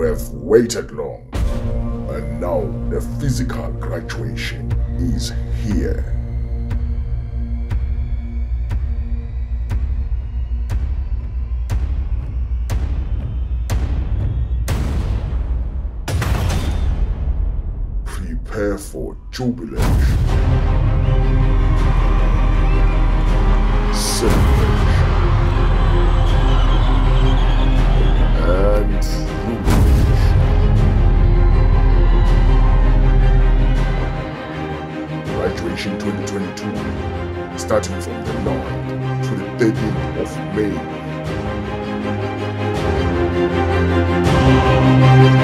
have waited long, and now the physical graduation is here. Prepare for jubilation, celebration, and jubilation. Graduation 2022, starting from the 9th to the 13th of May.